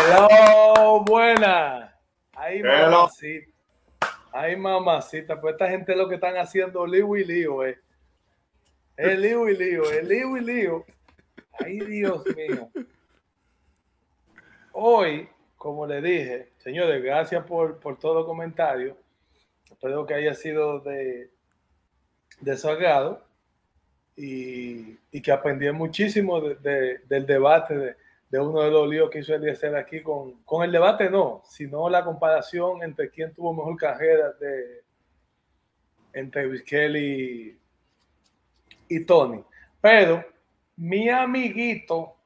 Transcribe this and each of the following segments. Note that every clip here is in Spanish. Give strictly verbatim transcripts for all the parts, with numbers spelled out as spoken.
Hello, buena. Ahí Hello. mamacita. Ahí mamacita. Pues esta gente lo que están haciendo lío y lío, eh. Es lío y lío, es lío y lío. Ay, Dios mío. Hoy, como le dije, señores, gracias por, por todo el comentario. Espero que haya sido de, de su agrado y, y que aprendí muchísimo de, de, del debate de, de uno de los líos que hizo Eliezer aquí con, con el debate, no, sino la comparación entre quién tuvo mejor carrera de, entre Vizquel y, y Tony. Pero mi amiguito,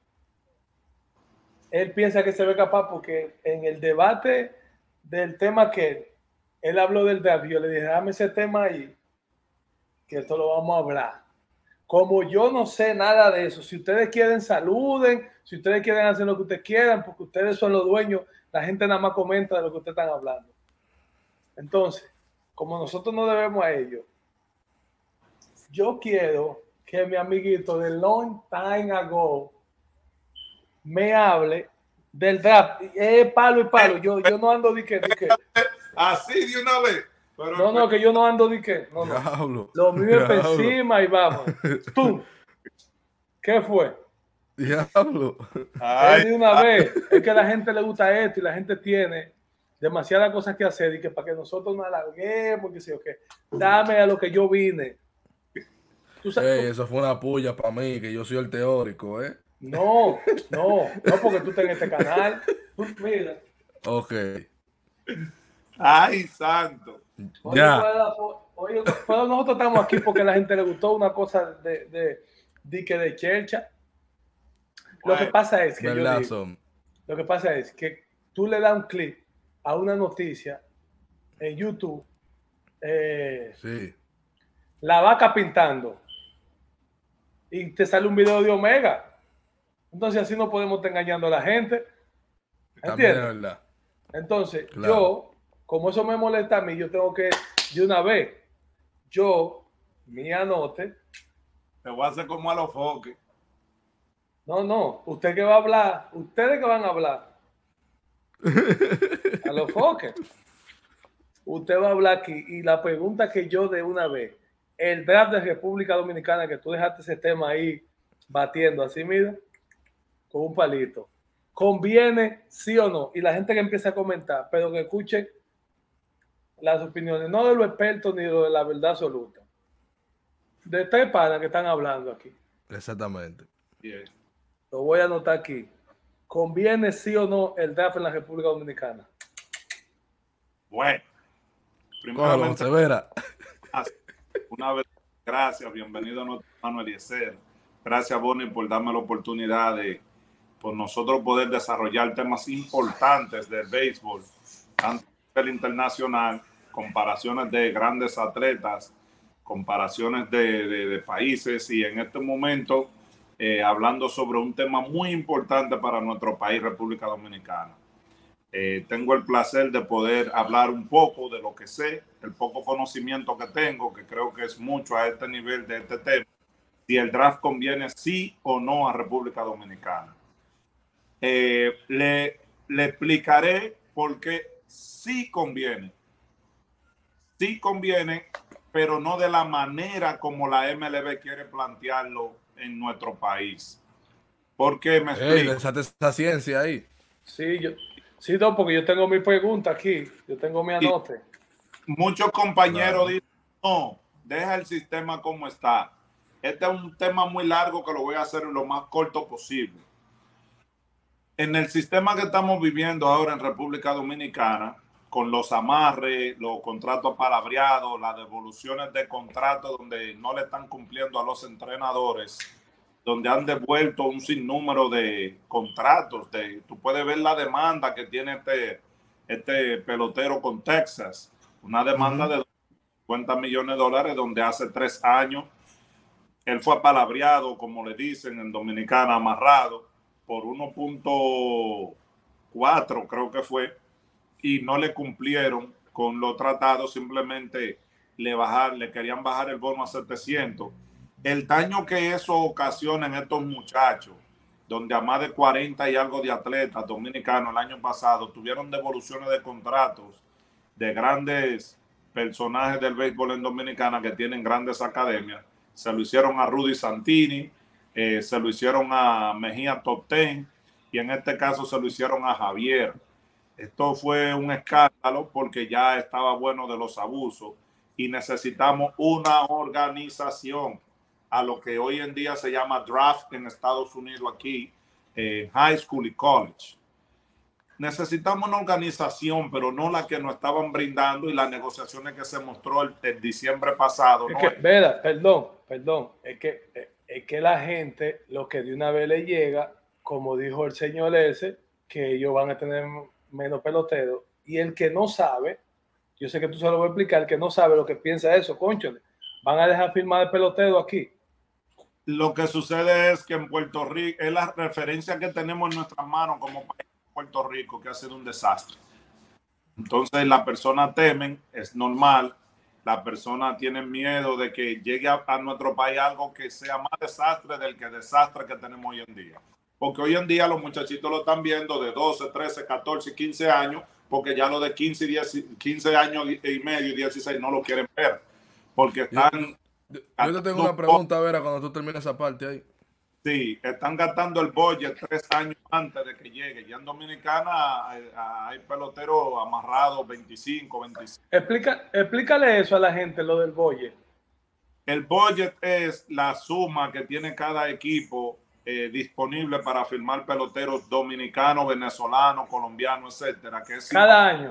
él piensa que se ve capaz porque en el debate del tema que él habló del draft, yo le dije, dame ese tema ahí, que esto lo vamos a hablar. Como yo no sé nada de eso, si ustedes quieren, saluden, si ustedes quieren hacer lo que ustedes quieran, porque ustedes son los dueños, la gente nada más comenta de lo que ustedes están hablando. Entonces, como nosotros no debemos a ellos, yo quiero que mi amiguito de long time ago me hable del draft. Es palo y palo. Yo, yo no ando de que, de que. Así de una vez. Pero, no, no, que yo no ando de que. No, no. Diablo, Lo mío es por diablo. encima y vamos. ¡Tum! ¿Qué fue? Diablo. Es de una vez. Es que a la gente le gusta esto y la gente tiene demasiadas cosas que hacer y que para que nosotros nos alarguemos, que sé yo qué. Dame a lo que yo vine. ¿Tú sabes? Hey, eso fue una puya para mí, que yo soy el teórico, ¿eh? No, no, no porque tú estás en este canal. Tú, mira. Ok. Ay, santo. Oye, ya. Oye, pero nosotros estamos aquí porque a la gente le gustó una cosa de, de, de que de Chelcha. Lo que pasa es que yo digo, lo que pasa es que tú le das un clic a una noticia en YouTube, eh, sí. La vaca pintando, y te sale un video de Omega. Entonces así no podemos estar engañando a la gente. ¿Entiendes? Verdad. Entonces, claro. yo, como eso me molesta a mí, yo tengo que, de una vez, yo, mi anote. Te voy a hacer como a los foques. No, no, usted que va a hablar, ustedes que van a hablar. A los foques. Usted va a hablar aquí y la pregunta que yo de una vez, el draft de República Dominicana, que tú dejaste ese tema ahí batiendo así, mira, con un palito. ¿Conviene, sí o no? Y la gente que empieza a comentar, pero que escuche las opiniones, no de los expertos ni de la verdad absoluta. De tres panas que están hablando aquí. Exactamente. Yeah. Lo voy a anotar aquí. ¿Conviene, sí o no, el draft en la República Dominicana? Bueno. Primeramente, Severa. Una vez, gracias, bienvenido a nuestro hermano Eliezer. Gracias, Bonnie, por darme la oportunidad de por nosotros poder desarrollar temas importantes del béisbol, tanto a nivel internacional, comparaciones de grandes atletas, comparaciones de, de, de países y en este momento eh, hablando sobre un tema muy importante para nuestro país, República Dominicana. Eh, tengo el placer de poder hablar un poco de lo que sé, el poco conocimiento que tengo, que creo que es mucho a este nivel de este tema, si el draft conviene sí o no a República Dominicana. Eh, le, le explicaré por qué sí conviene. Sí conviene, pero no de la manera como la M L B quiere plantearlo en nuestro país. ¿Por qué me explico? Hey, desate esa ciencia ahí. Sí, yo... Sí, no, porque yo tengo mi pregunta aquí, yo tengo mi anote. Y muchos compañeros claro. dicen, no, deja el sistema como está. Este es un tema muy largo que lo voy a hacer lo más corto posible. En el sistema que estamos viviendo ahora en República Dominicana, con los amarres, los contratos palabreados, las devoluciones de contratos donde no le están cumpliendo a los entrenadores, donde han devuelto un sinnúmero de contratos. De, tú puedes ver la demanda que tiene este, este pelotero con Texas, una demanda uh-huh. de cincuenta millones de dólares, donde hace tres años él fue apalabreado, como le dicen en Dominicana, amarrado, por uno punto cuatro creo que fue, y no le cumplieron con los tratados, simplemente le, bajar, le querían bajar el bono a setecientos. El daño que eso ocasiona en estos muchachos donde a más de cuarenta y algo de atletas dominicanos el año pasado tuvieron devoluciones de contratos de grandes personajes del béisbol en Dominicana que tienen grandes academias. Se lo hicieron a Rudy Santini, eh, se lo hicieron a Mejía Top Ten y en este caso se lo hicieron a Javier. Esto fue un escándalo porque ya estaba bueno de los abusos y necesitamos una organización a lo que hoy en día se llama draft en Estados Unidos aquí, eh, high school y college. Necesitamos una organización, pero no la que nos estaban brindando y las negociaciones que se mostró el, el diciembre pasado. Es ¿no? que, veda, perdón, perdón, es que, es que la gente lo que de una vez le llega, como dijo el señor ese, que ellos van a tener menos peloteros, y el que no sabe, yo sé que tú se lo voy a explicar, el que no sabe lo que piensa eso, conchole, van a dejar firmar el pelotero aquí. Lo que sucede es que en Puerto Rico es la referencia que tenemos en nuestras manos como país de Puerto Rico, que ha sido un desastre. Entonces las personas temen, es normal, las personas tienen miedo de que llegue a, a nuestro país algo que sea más desastre del que desastre que tenemos hoy en día. Porque hoy en día los muchachitos lo están viendo de doce, trece, catorce, quince años, porque ya lo de quince, diez, quince años y medio y dieciséis no lo quieren ver. Porque están... Yo, yo te tengo una pregunta, Vera, cuando tú termines esa parte ahí. Sí, están gastando el budget tres años antes de que llegue. Ya en Dominicana hay, hay peloteros amarrados veinticinco, veinticinco. Explica, explícale eso a la gente, lo del budget. El budget es la suma que tiene cada equipo Eh, disponible para firmar peloteros dominicanos, venezolanos, colombianos, etcétera. Que es cada año.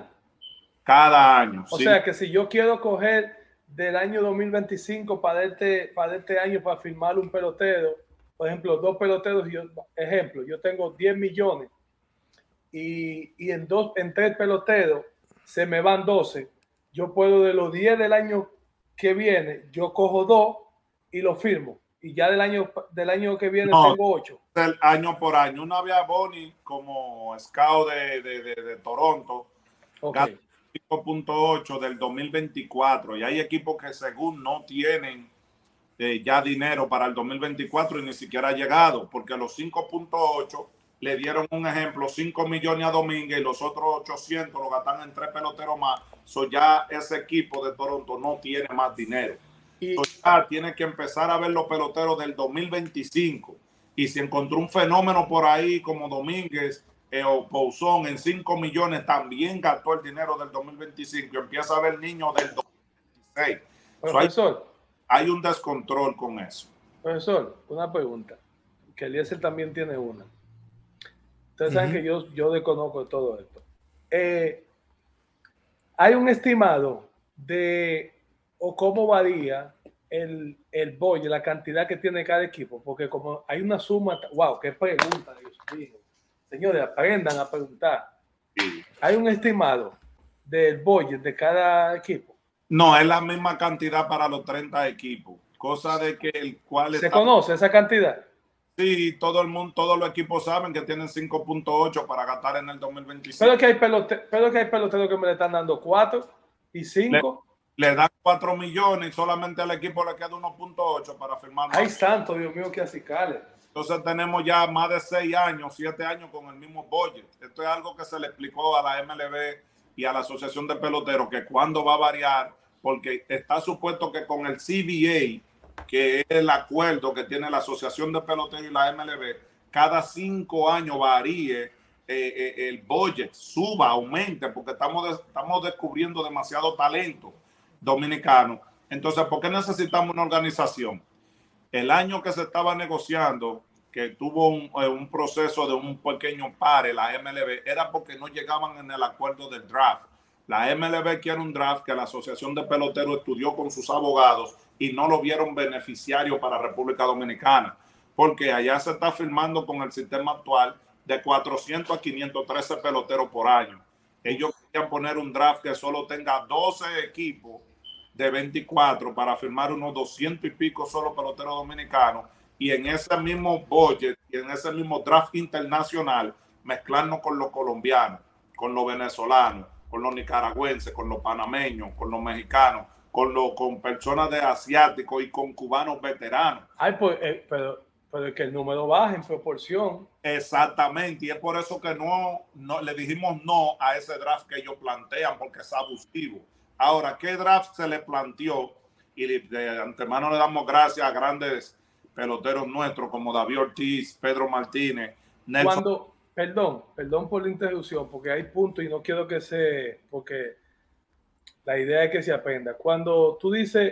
Cada año. O sí. sea que si yo quiero coger del año dos mil veinticinco para este, para este año para firmar un pelotero, por ejemplo, dos peloteros, yo, ejemplo, yo tengo diez millones y, y en, dos, en tres peloteros se me van doce. Yo puedo de los diez del año que viene, yo cojo dos y lo firmo. Y ya del año del año que viene no, tengo ocho. El año por año. Una vez a Bonnie como scout de, de, de, de Toronto, okay. cinco punto ocho del dos mil veinticuatro. Y hay equipos que según no tienen eh, ya dinero para el dos mil veinticuatro y ni siquiera ha llegado, porque los cinco punto ocho le dieron un ejemplo, cinco millones a Domínguez y los otros ochocientos lo gastan en tres peloteros más. So ya ese equipo de Toronto no tiene más dinero. Y ya tiene que empezar a ver los peloteros del dos mil veinticinco. Y si encontró un fenómeno por ahí como Domínguez eh, o Pouzón en cinco millones, también gastó el dinero del dos mil veinticinco y empieza a ver niños del dos mil veintiséis. Profesor, So hay, hay un descontrol con eso. Profesor, una pregunta. Que Eliezer también tiene una. Ustedes saben uh-huh. que yo, yo desconozco de todo esto. Eh, hay un estimado de o cómo varía el, el budget, la cantidad que tiene cada equipo, porque como hay una suma, wow, qué pregunta, Dios mío. Señores, aprendan a preguntar. Sí. Hay un estimado del budget de cada equipo. No, es la misma cantidad para los treinta equipos, cosa de que el cual ¿Se está... conoce esa cantidad? Sí, todo el mundo, todos los equipos saben que tienen cinco punto ocho para gastar en el dos mil veinticinco. Pero que hay peloteros, pero que hay peloteros que me le están dando cuatro y cinco. Le dan cuatro millones y solamente al equipo le queda uno punto ocho para firmar. Ay, santo, Dios mío, qué acicales. Entonces tenemos ya más de seis años, siete años con el mismo budget. Esto es algo que se le explicó a la M L B y a la Asociación de Peloteros, que cuándo va a variar, porque está supuesto que con el C B A, que es el acuerdo que tiene la Asociación de Peloteros y la M L B, cada cinco años varíe eh, eh, el budget, suba, aumente, porque estamos, de, estamos descubriendo demasiado talento dominicano. Entonces, ¿por qué necesitamos una organización? El año que se estaba negociando, que tuvo un, un proceso de un pequeño pare, la M L B, era porque no llegaban en el acuerdo del draft. La M L B quiere un draft que la Asociación de Peloteros estudió con sus abogados y no lo vieron beneficiario para República Dominicana, porque allá se está firmando con el sistema actual de cuatrocientos a quinientos trece peloteros por año. Ellos querían poner un draft que solo tenga doce equipos de veinticuatro para firmar unos doscientos y pico solo peloteros dominicanos, y en ese mismo budget y en ese mismo draft internacional mezclarnos con los colombianos, con los venezolanos, con los nicaragüenses, con los panameños, con los mexicanos, con, los, con personas de asiáticos y con cubanos veteranos. Ay, pues, eh, pero pero es que el número baja en proporción. Exactamente, y es por eso que no, no le dijimos no a ese draft que ellos plantean, porque es abusivo. Ahora, ¿qué draft se le planteó? Y de antemano le damos gracias a grandes peloteros nuestros como David Ortiz, Pedro Martínez, Nelson. Cuando, perdón, perdón por la interrupción, porque hay puntos y no quiero que se, porque la idea es que se aprenda. Cuando tú dices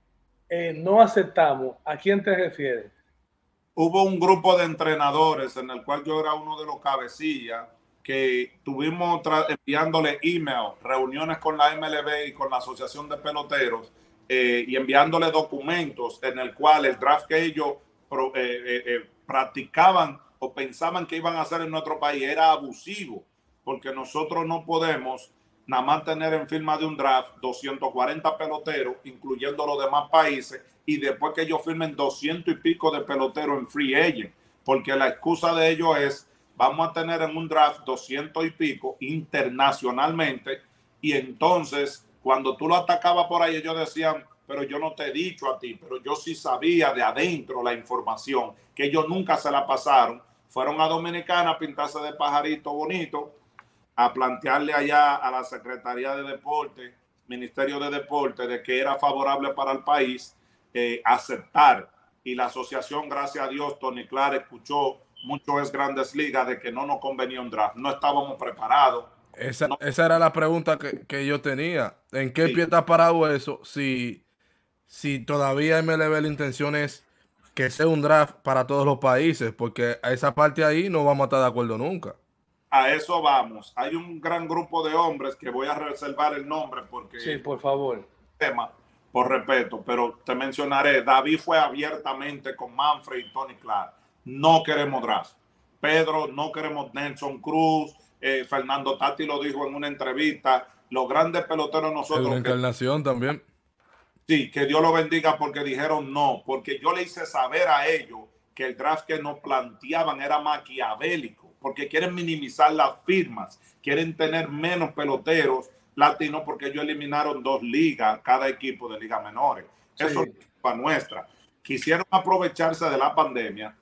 eh, no aceptamos, ¿a quién te refieres? Hubo un grupo de entrenadores en el cual yo era uno de los cabecillas que tuvimos enviándole email, reuniones con la M L B y con la Asociación de Peloteros eh, y enviándole documentos en el cual el draft que ellos pro, eh, eh, eh, practicaban o pensaban que iban a hacer en nuestro país era abusivo, porque nosotros no podemos nada más tener en firma de un draft doscientos cuarenta peloteros, incluyendo los demás países, y después que ellos firmen doscientos y pico de peloteros en free agent, porque la excusa de ellos es, vamos a tener en un draft doscientos y pico internacionalmente, y entonces cuando tú lo atacabas por ahí, ellos decían, pero yo no te he dicho a ti, pero yo sí sabía de adentro la información, que ellos nunca se la pasaron, fueron a Dominicana a pintarse de pajarito bonito, a plantearle allá a la Secretaría de Deporte, Ministerio de Deporte, de que era favorable para el país eh, aceptar. Y la asociación, gracias a Dios, Tony Clark escuchó muchos Grandes Ligas de que no nos convenía un draft. No estábamos preparados. Esa, no. esa era la pregunta que, que yo tenía. ¿En qué sí. pie está parado eso? Si, si todavía M L B la intención es que sea un draft para todos los países, porque a esa parte ahí no vamos a estar de acuerdo nunca. A eso vamos. Hay un gran grupo de hombres que voy a reservar el nombre porque... Sí, por favor. Tema, por respeto, pero te mencionaré. David fue abiertamente con Manfred y Tony Clark. No queremos draft. Pedro, no queremos Nelson Cruz. Eh, Fernando Tati lo dijo en una entrevista. Los grandes peloteros nosotros... Una encarnación que, también. Sí, que Dios lo bendiga porque dijeron no. Porque yo le hice saber a ellos que el draft que nos planteaban era maquiavélico, porque quieren minimizar las firmas, quieren tener menos peloteros latinos, porque ellos eliminaron dos ligas, cada equipo de ligas menores. Sí. Eso es para nuestra. Quisieron aprovecharse de la pandemia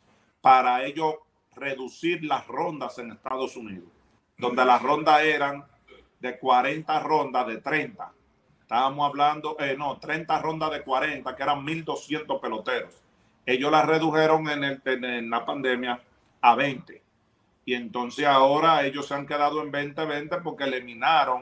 para ellos reducir las rondas en Estados Unidos, donde las rondas eran de cuarenta rondas de treinta. Estábamos hablando, eh, no, treinta rondas de cuarenta, que eran mil doscientos peloteros. Ellos las redujeron en, el, en, en la pandemia a veinte. Y entonces ahora ellos se han quedado en veinte veinte porque eliminaron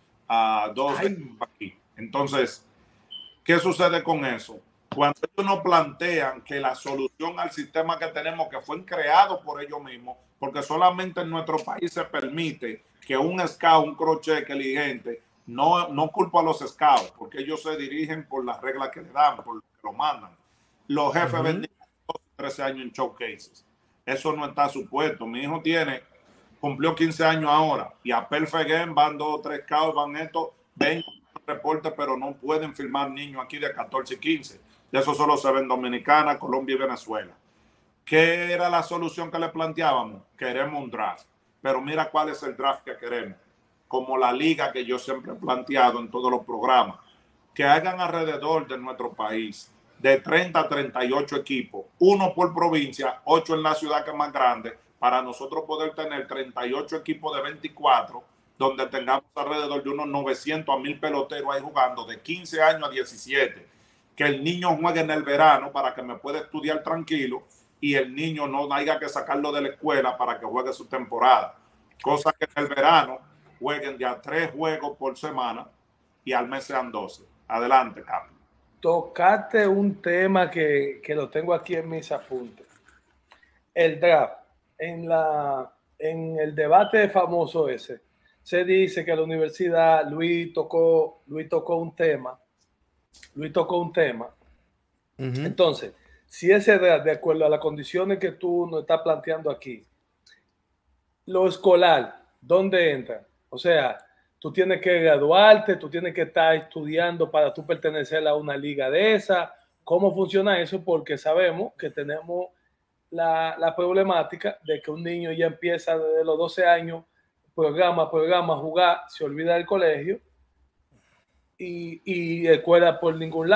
a dos aquí. Entonces, ¿qué sucede con eso? Cuando ellos nos plantean que la solución al sistema que tenemos, que fue creado por ellos mismos, porque solamente en nuestro país se permite que un scout, un crochet inteligente, no, no culpo a los scouts, porque ellos se dirigen por las reglas que le dan, por lo que lo mandan. Los jefes uh-huh. vendían trece años en showcases. Eso no está supuesto. Mi hijo tiene, cumplió quince años ahora, y a Perfect Game van dos o tres scouts, van estos, ven reportes, pero no pueden firmar niños aquí de catorce y quince. De eso solo se ve en Dominicana, Colombia y Venezuela. ¿Qué era la solución que le planteábamos? Queremos un draft. Pero mira cuál es el draft que queremos. Como la liga que yo siempre he planteado en todos los programas. Que hagan alrededor de nuestro país de treinta a treinta y ocho equipos, uno por provincia, ocho en la ciudad que es más grande, para nosotros poder tener treinta y ocho equipos de veinticuatro, donde tengamos alrededor de unos novecientos a mil peloteros ahí jugando de quince años a diecisiete. Que el niño juegue en el verano para que me pueda estudiar tranquilo y el niño no haya que sacarlo de la escuela para que juegue su temporada. Cosa que en el verano jueguen ya tres juegos por semana y al mes sean doce. Adelante, Carlos. Tocaste un tema que, que lo tengo aquí en mis apuntes. El draft. En, la, en el debate famoso ese, se dice que la universidad, Luis tocó, Luis tocó un tema. Luis tocó un tema. Uh-huh. Entonces, si ese draft, de acuerdo a las condiciones que tú nos estás planteando aquí, lo escolar, ¿dónde entra? O sea, tú tienes que graduarte, tú tienes que estar estudiando para tú pertenecer a una liga de esa. ¿Cómo funciona eso? Porque sabemos que tenemos la, la problemática de que un niño ya empieza desde los doce años, programa, programa, jugar, se olvida del colegio y, y escuela por ningún lado.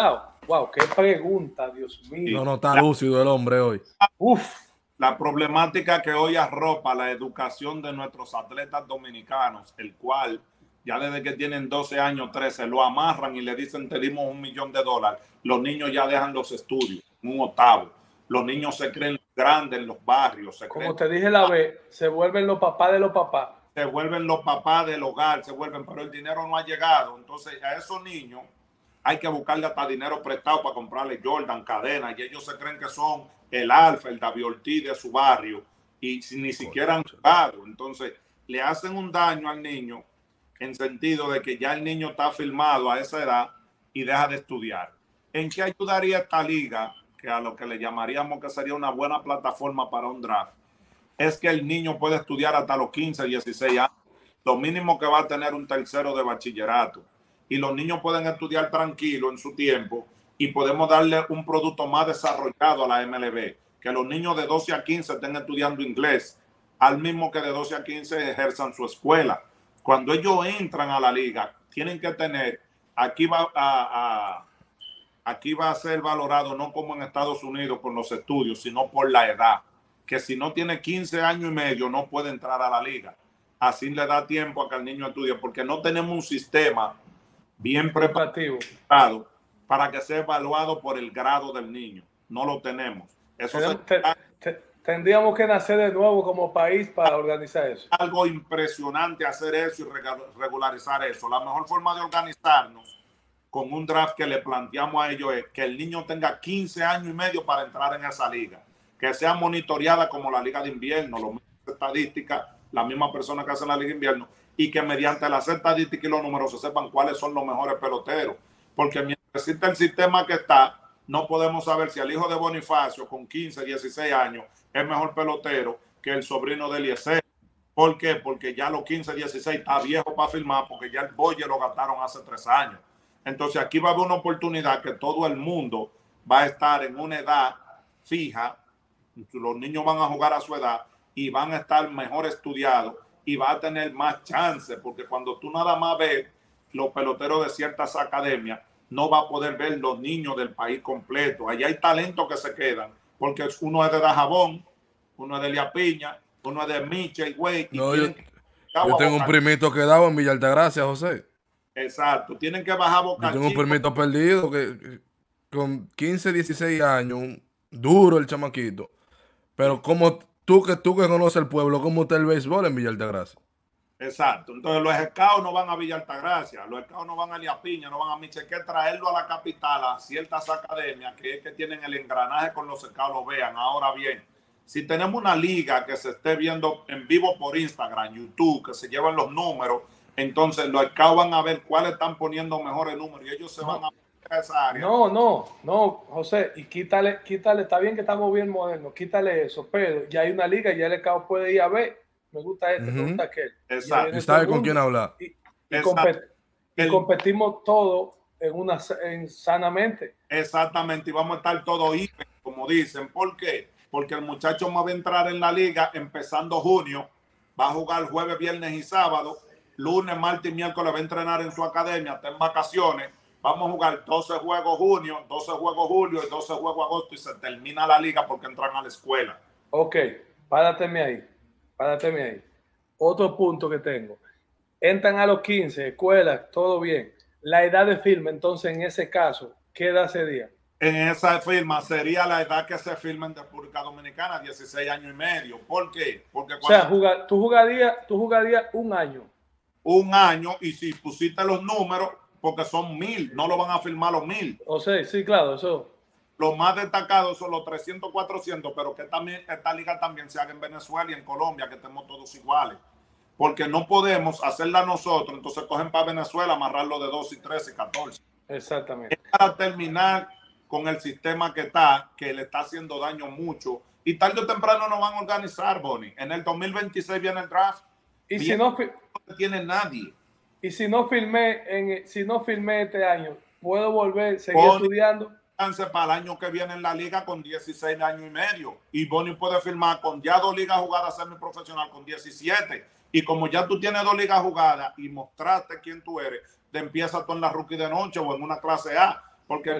Wow, qué pregunta, Dios mío. No, no, está lúcido el hombre hoy. Uf. La problemática que hoy arropa la educación de nuestros atletas dominicanos, el cual ya desde que tienen doce años, trece, lo amarran y le dicen te dimos un millón de dólares. Los niños ya dejan los estudios, un octavo. Los niños se creen grandes en los barrios. Se Como creen, te dije la vez, se vuelven los papás de los papás. Se vuelven los papás del hogar, se vuelven, pero el dinero no ha llegado. Entonces a esos niños hay que buscarle hasta dinero prestado para comprarle Jordan, cadenas, y ellos se creen que son el Alfa, el David Ortiz de su barrio, y si, ni siquiera han jugado. Entonces le hacen un daño al niño en sentido de que ya el niño está firmado a esa edad y deja de estudiar. ¿En qué ayudaría esta liga, que a lo que le llamaríamos que sería una buena plataforma para un draft? Es que el niño puede estudiar hasta los quince, dieciséis años, lo mínimo que va a tener un tercero de bachillerato. Y los niños pueden estudiar tranquilo en su tiempo y podemos darle un producto más desarrollado a la M L B. Que los niños de doce a quince estén estudiando inglés, al mismo que de doce a quince ejerzan su escuela. Cuando ellos entran a la liga, tienen que tener, aquí va a, a, aquí va a ser valorado no como en Estados Unidos con los estudios, sino por la edad. Que si no tiene quince años y medio no puede entrar a la liga. Así le da tiempo a que el niño estudie, porque no tenemos un sistema bien preparado para que sea evaluado por el grado del niño. No lo tenemos. Eso tenemos, se... te, te, tendríamos que nacer de nuevo como país para organizar eso. Algo impresionante hacer eso y regularizar eso. La mejor forma de organizarnos con un draft que le planteamos a ellos es que el niño tenga quince años y medio para entrar en esa liga. Que sea monitoreada como la liga de invierno, las mismas estadísticas, la misma persona que hace la liga de invierno, y que mediante las estadísticas y los números se sepan cuáles son los mejores peloteros. Porque mientras existe el sistema que está, no podemos saber si el hijo de Bonifacio con quince, dieciséis años es mejor pelotero que el sobrino de Eliezer. ¿Por qué? Porque ya los quince, dieciséis está viejo para firmar, porque ya el Boye lo gastaron hace tres años. Entonces aquí va a haber una oportunidad que todo el mundo va a estar en una edad fija. Los niños van a jugar a su edad y van a estar mejor estudiados y va a tener más chances, porque cuando tú nada más ves los peloteros de ciertas academias, no va a poder ver los niños del país completo. Allá hay talentos que se quedan, porque uno es de Dajabón, uno es de Elia Piña, uno es de Miche, güey. No, yo, yo tengo un primito quedado en Villa Altagracia, José. Exacto, tienen que bajar Boca Yo tengo Chico. un primito perdido que, que con quince, dieciséis años, un, duro el chamaquito. Pero como tú que tú que conoces el pueblo, ¿cómo está el béisbol en Villa Altagracia? Exacto. Entonces los scouts no van a Villa Altagracia, los scouts no van a Elia Piña, no van a Miche, que traerlo a la capital, a ciertas academias que es que tienen el engranaje con los scouts, lo vean. Ahora bien, si tenemos una liga que se esté viendo en vivo por Instagram, YouTube, que se llevan los números, entonces los scouts van a ver cuáles están poniendo mejores números y ellos se van a esa área. No, no, no, José, y quítale, quítale, está bien que estamos bien modernos, quítale eso, pero ya hay una liga, ya el cabo puede ir a ver, me gusta este, uh-huh. me gusta aquel. Exacto. Y sabe con quién hablar. Y, y, compet, y competimos todo en una en sanamente. Exactamente, y vamos a estar todos hiper, como dicen. ¿Por qué? Porque el muchacho va a entrar en la liga empezando junio, va a jugar jueves, viernes y sábado, lunes, martes y miércoles va a entrenar en su academia, está en vacaciones. Vamos a jugar doce juegos junio, doce juegos julio y doce juegos agosto y se termina la liga porque entran a la escuela. Ok, párateme ahí, párateme ahí. Otro punto que tengo. Entran a los quince, escuela, todo bien. La edad de firma, entonces, en ese caso, ¿qué edad sería? En esa firma sería la edad que se firma en República Dominicana, dieciséis años y medio. ¿Por qué? Porque cuando... O sea, jugar, tú, jugarías, tú jugarías un año. Un año, y si pusiste los números, porque son mil, no lo van a firmar los mil. O sea, sí, claro, eso. Los más destacados son los trescientos, cuatrocientos, pero que también esta liga también se haga en Venezuela y en Colombia, que estemos todos iguales. Porque no podemos hacerla nosotros, entonces cogen para Venezuela, amarrarlo de doce, trece, catorce. Exactamente. Es para terminar con el sistema que está, que le está haciendo daño mucho. Y tarde o temprano nos van a organizar, Bonnie. En el dos mil veintiséis viene el draft. Y si no, no tiene nadie. Y si no firmé, en, si no firmé este año, ¿puedo volver, seguir Bonnie estudiando? Para el año que viene en la liga con dieciséis años y medio. Y Bonnie puede firmar con ya dos ligas jugadas semiprofesional con diecisiete. Y como ya tú tienes dos ligas jugadas y mostraste quién tú eres, te empiezas tú en la rookie de noche o en una clase A. Porque Perfecto.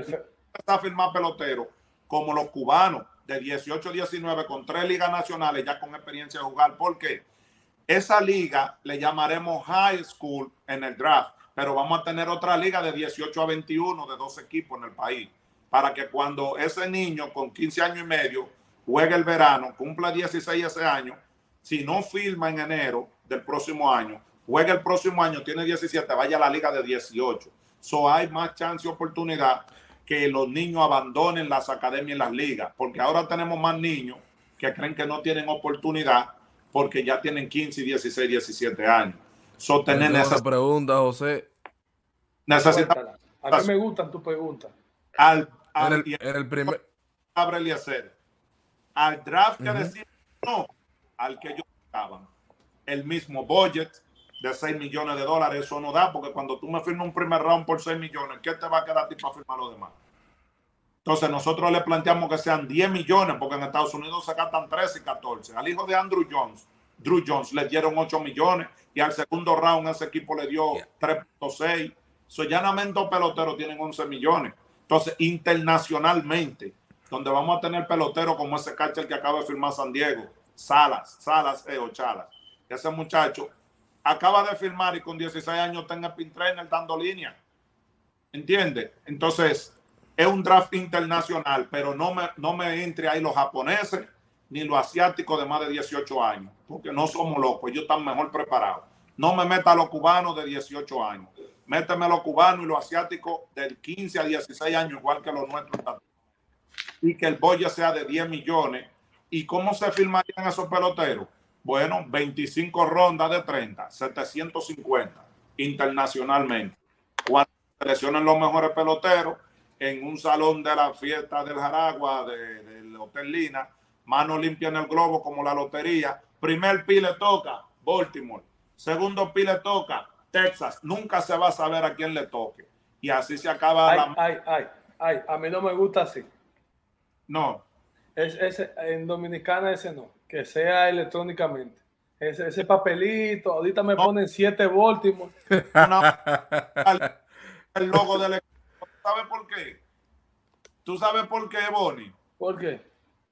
empezar a firmar peloteros como los cubanos de dieciocho diecinueve con tres ligas nacionales ya con experiencia de jugar. ¿Por qué? Esa liga le llamaremos high school en el draft, pero vamos a tener otra liga de dieciocho a veintiuno de dos equipos en el país, para que cuando ese niño con quince años y medio juegue el verano, cumpla dieciséis ese año, si no firma en enero del próximo año, juegue el próximo año, tiene diecisiete, vaya a la liga de dieciocho. So hay más chance y oportunidad que los niños abandonen las academias y las ligas, porque ahora tenemos más niños que creen que no tienen oportunidad porque ya tienen quince, dieciséis, diecisiete años. So, tener esa pregunta, José. Necesitamos. A mí me gustan tus preguntas. Al, al, en, el, en el primer. Abre Eliezer. Al draft que uh -huh. decimos no, al que ellos estaban. El mismo budget de seis millones de dólares, eso no da, porque cuando tú me firmas un primer round por seis millones, ¿qué te va a quedar a ti para firmar los demás? Entonces nosotros le planteamos que sean diez millones, porque en Estados Unidos se gastan trece y catorce. Al hijo de Andrew Jones, Drew Jones, le dieron ocho millones y al segundo round ese equipo le dio tres punto seis. So, llanamente los peloteros tienen once millones. Entonces, internacionalmente, donde vamos a tener peloteros como ese catcher que acaba de firmar San Diego, Salas, Salas eh, o Chalas. Ese muchacho acaba de firmar y con dieciséis años está en el pin trainer dando línea. ¿Entiendes? Entonces, es un draft internacional, pero no me, no me entre ahí los japoneses ni los asiáticos de más de dieciocho años, porque no somos locos, ellos están mejor preparados. No me meta a los cubanos de dieciocho años. Méteme a los cubanos y los asiáticos del quince a dieciséis años, igual que los nuestros. Y que el boya sea de diez millones. ¿Y cómo se firmarían esos peloteros? Bueno, veinticinco rondas de treinta, setecientos cincuenta internacionalmente. Cuando seleccionen los mejores peloteros en un salón de la fiesta del Jaragua, de, del Hotel Lina, mano limpia en el globo como la lotería. Primer pi le toca Baltimore. Segundo pi le toca Texas. Nunca se va a saber a quién le toque. Y así se acaba ay, la... Ay, ay, ay, a mí no me gusta así. No. Es, es, en Dominicana ese no. Que sea electrónicamente. Ese, ese papelito, ahorita me no. ponen siete Baltimore. No, el logo del equipo. ¿Tú sabes por qué? ¿Tú sabes por qué, Bonnie? ¿Por qué?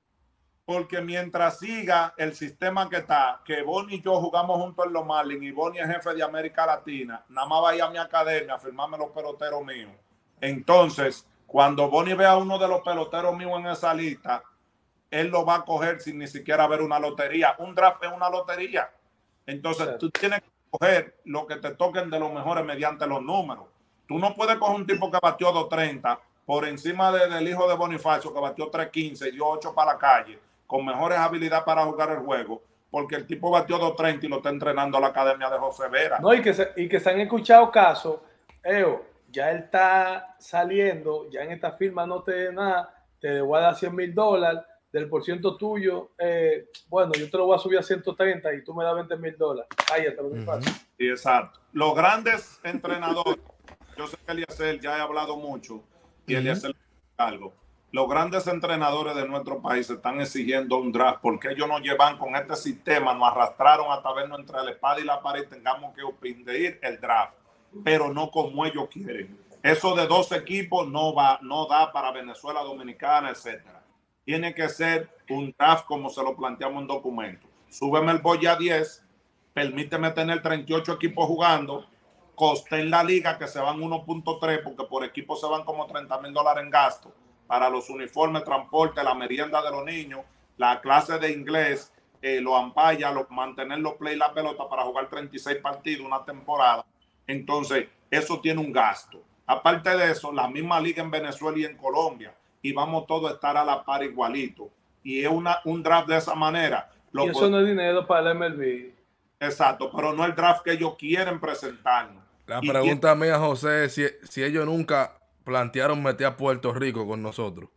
Porque mientras siga el sistema que está, que Bonnie y yo jugamos juntos en los Marlins y Bonnie es jefe de América Latina, nada más va a ir a mi academia a firmarme los peloteros míos. Entonces, cuando Bonnie vea a uno de los peloteros míos en esa lista, él lo va a coger sin ni siquiera ver una lotería. Un draft es una lotería. Entonces, sí. Tú tienes que coger lo que te toquen de los mejores mediante los números. Tú no puedes coger un tipo que batió dos treinta por encima de, del hijo de Bonifacio que batió tres quince y dio ocho para la calle, con mejores habilidades para jugar el juego, porque el tipo batió dos treinta y lo está entrenando a la academia de José Vera. No, y que se, y que se han escuchado casos, Eo, ya él está saliendo, ya en esta firma no te dé nada, te voy a dar cien mil dólares, del por ciento tuyo, eh, bueno, yo te lo voy a subir a ciento treinta y tú me das veinte mil dólares. Cállate, lo que pasa. Sí, exacto. Los grandes entrenadores, yo sé que Eliezer ya he hablado mucho, y uh-huh. Eliezer algo. Los grandes entrenadores de nuestro país están exigiendo un draft porque ellos nos llevan con este sistema, nos arrastraron hasta vernos entre la espada y la pared y tengamos que opindir el draft, pero no como ellos quieren. Eso de dos equipos no va, no da para Venezuela, Dominicana, etcétera. Tiene que ser un draft como se lo planteamos en documento. Súbeme el boya a diez, permíteme tener treinta y ocho equipos jugando, coste en la liga que se van uno punto tres porque por equipo se van como treinta mil dólares en gasto para los uniformes, transporte, la merienda de los niños, la clase de inglés, eh, los ampallas, los, mantener los play y la pelota para jugar treinta y seis partidos una temporada. Entonces, eso tiene un gasto. Aparte de eso, la misma liga en Venezuela y en Colombia, y vamos todos a estar a la par igualito. Y es una, un draft de esa manera. Lo y eso puede... no es dinero para el M L B. Exacto, pero no el draft que ellos quieren presentarnos. La y pregunta y... mía, José, es si, si ellos nunca plantearon meter a Puerto Rico con nosotros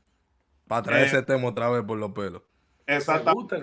para traer eh, ese tema otra vez por los pelos. Exactamente.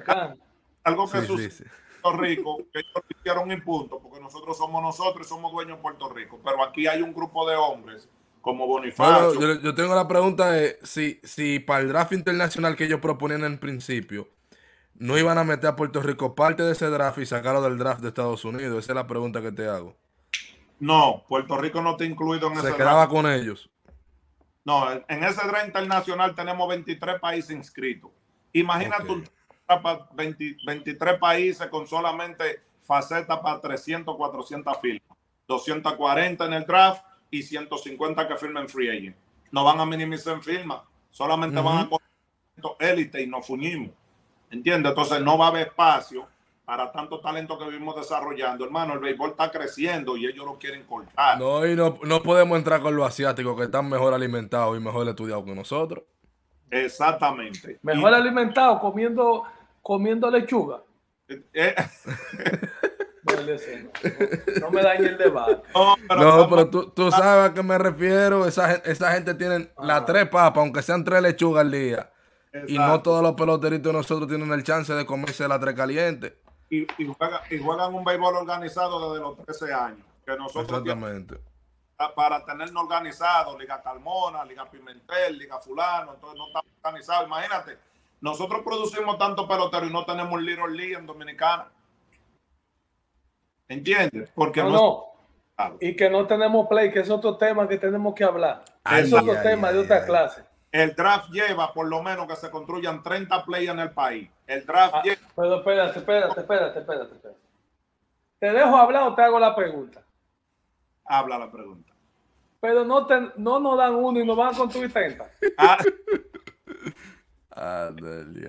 Algo que sí, sucede sí, sí. en Puerto Rico, que ellos hicieron un punto, porque nosotros somos nosotros y somos dueños de Puerto Rico, pero aquí hay un grupo de hombres como Bonifacio. Bueno, yo, yo tengo la pregunta de si, si para el draft internacional que ellos proponían en principio, no iban a meter a Puerto Rico parte de ese draft y sacarlo del draft de Estados Unidos. Esa es la pregunta que te hago. No, Puerto Rico no está incluido en ese draft. Se quedaba con ellos. No, en ese draft internacional tenemos veintitrés países inscritos. Imagínate okay. un veinte, veintitrés países con solamente facetas para trescientas, cuatrocientas firmas. doscientas cuarenta en el draft y ciento cincuenta que firmen free agent. No van a minimizar en firma, solamente uh-huh. van a coger élite y nos fuñimos. ¿Entiendes? Entonces no va a haber espacio para tanto talento que vivimos desarrollando. Hermano, el béisbol está creciendo y ellos lo quieren cortar. No, y no, no podemos entrar con los asiáticos que están mejor alimentados y mejor estudiados que nosotros. Exactamente. Mejor y, alimentados comiendo, comiendo lechuga. Eh, no, no, no me dañe el debate. No, pero, no, pero tú, tú sabes a qué me refiero. Esa, esa gente tiene ah. las tres papas, aunque sean tres lechugas al día. Exacto. Y no todos los peloteritos de nosotros tienen el chance de comerse las tres calientes. Y, y, juega, y juegan un béisbol organizado desde los trece años. Que nosotros Exactamente. Tienen, para tenernos organizados, Liga Carmona, Liga Pimentel, Liga Fulano, entonces no está organizado. Imagínate, nosotros producimos tanto pelotero y no tenemos Little League en Dominicana. ¿Entiendes? Porque no, no, no. Y que no tenemos play, que es otro tema que tenemos que hablar. Ay, es otro ay, tema ay, de otra ay. clase. El draft lleva por lo menos que se construyan treinta play en el país. El draft ah, lleva... Pero espérate, espérate, espérate, espérate, espérate. ¿Te dejo hablar o te hago la pregunta? Habla la pregunta. Pero no, te, no nos dan uno y nos van a construir treinta. Ah. Ah,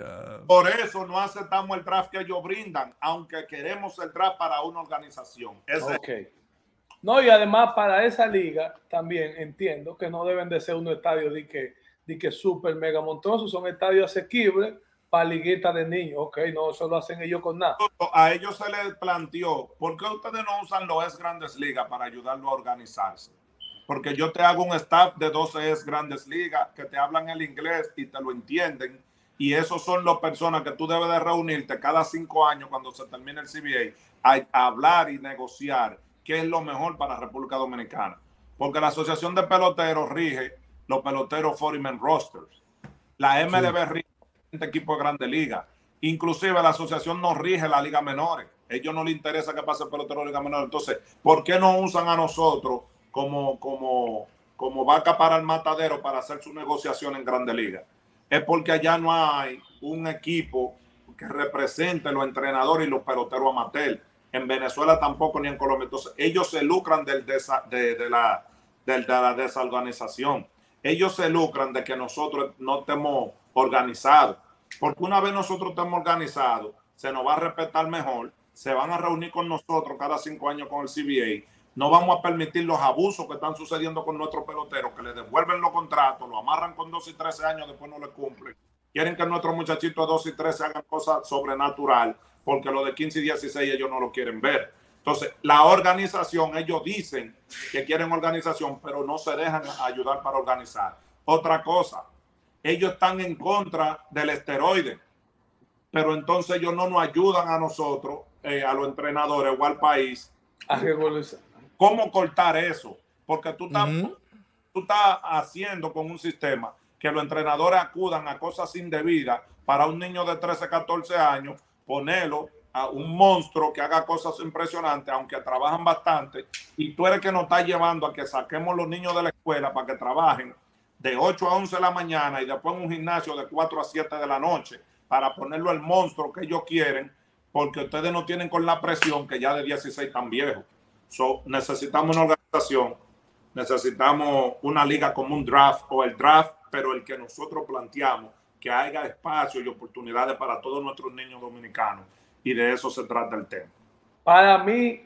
por eso no aceptamos el draft que ellos brindan, aunque queremos el draft para una organización. Ese okay. No, y además para esa liga también entiendo que no deben de ser unos estadios de que, de que super mega montosos, son estadios asequibles para liguitas de niños. Ok, no, eso lo hacen ellos con nada. A ellos se les planteó, ¿por qué ustedes no usan los ex Grandes Ligas para ayudarlo a organizarse? Porque yo te hago un staff de doce ex Grandes Ligas que te hablan el inglés y te lo entienden. Y esos son las personas que tú debes de reunirte cada cinco años cuando se termine el C B A a, a hablar y negociar qué es lo mejor para la República Dominicana. Porque la Asociación de Peloteros rige los peloteros forty-man rosters. La M L B sí. rige este equipo de Grandes Ligas. Inclusive la asociación no rige la Liga Menores. A ellos no les interesa que pase el pelotero de Liga Menores. Entonces, ¿por qué no usan a nosotros como, como, como vaca para el matadero para hacer su negociación en Grandes Ligas? Es porque allá no hay un equipo que represente los entrenadores y los peloteros amateur. En Venezuela tampoco, ni en Colombia. Entonces, ellos se lucran del desa, de, de, la, de, de la desorganización. Ellos se lucran de que nosotros no estemos organizados. Porque una vez nosotros estemos organizados, se nos va a respetar mejor, se van a reunir con nosotros cada cinco años con el C B A. No vamos a permitir los abusos que están sucediendo con nuestros peloteros, que le devuelven los contratos, lo amarran con doce y trece años, después no le cumplen. Quieren que nuestros muchachitos de doce y trece hagan cosas sobrenatural, porque los de quince y dieciséis ellos no lo quieren ver. Entonces, la organización, ellos dicen que quieren organización, pero no se dejan ayudar para organizar. Otra cosa, ellos están en contra del esteroide, pero entonces ellos no nos ayudan a nosotros, eh, a los entrenadores o al país, a revolucionar. ¿Cómo cortar eso? Porque tú estás, uh-huh. tú estás haciendo con un sistema que los entrenadores acudan a cosas indebidas para un niño de trece, catorce años, ponerlo a un monstruo que haga cosas impresionantes, aunque trabajan bastante, y tú eres que nos estás llevando a que saquemos los niños de la escuela para que trabajen de ocho a once de la mañana y después en un gimnasio de cuatro a siete de la noche para ponerlo al monstruo que ellos quieren, porque ustedes no tienen con la presión que ya de dieciséis tan viejos. So, necesitamos una organización, necesitamos una liga como un draft o el draft, pero el que nosotros planteamos, que haya espacio y oportunidades para todos nuestros niños dominicanos, y de eso se trata el tema. Para mí,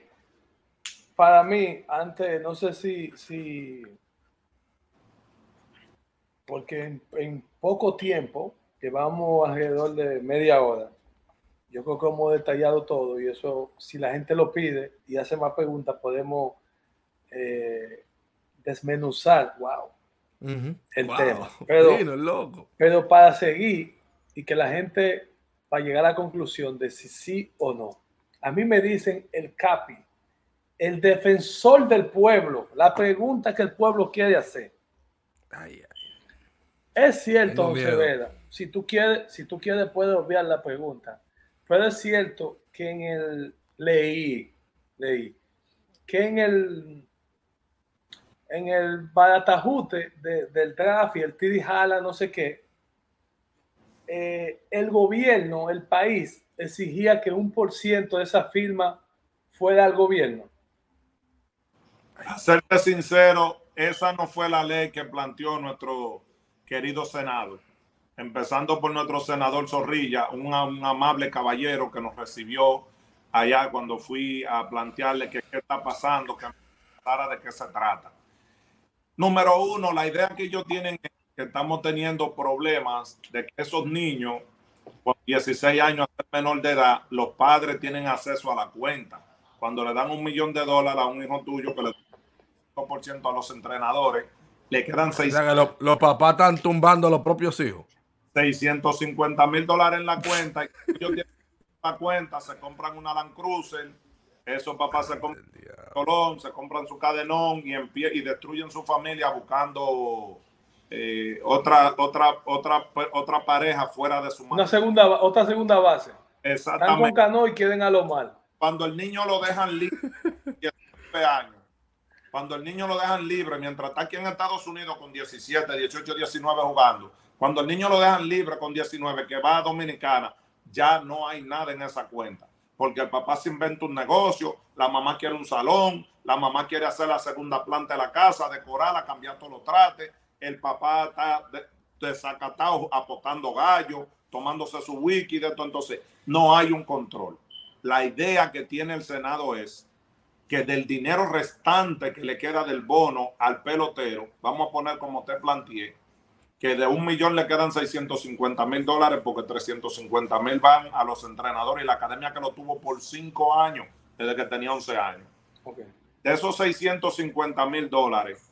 para mí, antes, no sé si, si porque en, en poco tiempo, llevamos alrededor de media hora, yo creo que hemos detallado todo y eso, si la gente lo pide y hace más preguntas, podemos eh, desmenuzar, wow, uh-huh. el wow. tema. Pero, sí, no es loco. Pero para seguir y que la gente, para llegar a la conclusión de si sí o no, a mí me dicen el Capi, el defensor del pueblo, la pregunta que el pueblo quiere hacer. Ay, ay. Es cierto, José Vera, si tú quieres, si tú quieres puedes obviar la pregunta. Pero es cierto que en el leí, leí que en el en el baratajute de, del draft y el tiri jala, no sé qué, eh, el gobierno, el país, exigía que un por ciento de esa firma fuera al gobierno. A serte sincero, esa no fue la ley que planteó nuestro querido Senado. Empezando por nuestro senador Zorrilla, un, un amable caballero que nos recibió allá cuando fui a plantearle que qué está pasando, que me contara de qué se trata. Número uno, la idea que ellos tienen es que estamos teniendo problemas de que esos niños con dieciséis años hasta menor de edad, los padres tienen acceso a la cuenta. Cuando le dan un millón de dólares a un hijo tuyo que le da cinco por ciento a los entrenadores, le quedan seis. O sea que los, los papás están tumbando a los propios hijos. seiscientos cincuenta mil dólares en la cuenta. Y ellos tienen la cuenta, se compran una Land Cruiser. Esos papás se compran un Colón, se compran su cadenón y, y destruyen su familia buscando eh, otra, otra, otra, otra pareja fuera de su madre. Una segunda, otra segunda base. Exactamente. Están con cano y quieren a lo mal. Cuando el niño lo dejan libre, diecinueve años, cuando el niño lo dejan libre, mientras está aquí en Estados Unidos con diecisiete, dieciocho, diecinueve jugando, cuando el niño lo dejan libre con diecinueve, que va a Dominicana, ya no hay nada en esa cuenta. Porque el papá se inventa un negocio, la mamá quiere un salón, la mamá quiere hacer la segunda planta de la casa, decorarla, cambiar todos los trates. El papá está desacatado, apostando gallo, tomándose su wiki de todo. Entonces, no hay un control. La idea que tiene el Senado es que del dinero restante que le queda del bono al pelotero, vamos a poner como te planteé, que de un millón le quedan seiscientos cincuenta mil dólares porque trescientos cincuenta mil van a los entrenadores y la academia que lo tuvo por cinco años, desde que tenía once años. Okay. De esos seiscientos cincuenta mil dólares,